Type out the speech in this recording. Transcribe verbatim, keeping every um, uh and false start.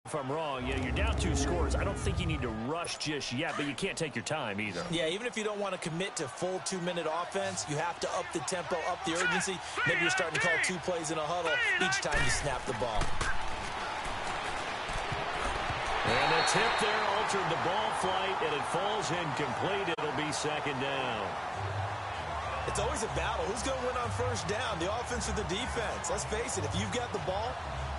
If I'm wrong, you know, you're down two scores. I don't think you need to rush just yet, but you can't take your time either. Yeah, even if you don't want to commit to full two-minute offense, you have to up the tempo, up the urgency. Maybe you're starting to call two plays in a huddle each time you snap the ball. And a tip there altered the ball flight, and it falls incomplete. It'll be second down. It's always a battle. Who's going to win on first down, the offense or the defense? Let's face it, if you've got the ball,